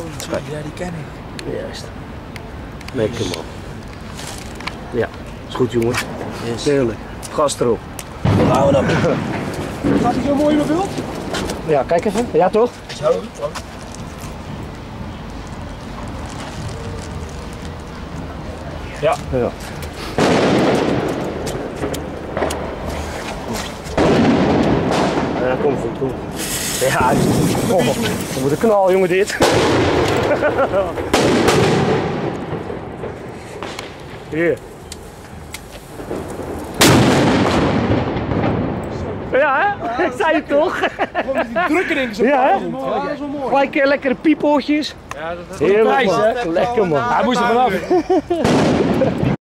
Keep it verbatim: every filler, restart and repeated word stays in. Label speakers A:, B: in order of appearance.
A: Kijk. Ja, die ken ik.
B: Juist. Lekker man. Ja, is goed jongens.
A: Yes.
B: Heerlijk. Gas erop.
A: Wat gaan we dan? Gaat hij zo mooi in mijn beeld?
B: Ja, kijk even. Ja toch?
A: Zo.
B: Ja. Ja. Ja, kom goed, kom. Ja, oh, dat moet een knal, jongen, dit. Hier. Ja, hè? Ik zei het toch?
A: Drukker in zo'n
B: Ja, hè?
A: ja, dat is wel mooi.
B: Gelijk uh, lekkere piepoortjes.
A: Ja, dat is
B: heerlijk,
A: prijs,
B: man.
A: hè?
B: Lekker man.
A: Hij moest er vanaf.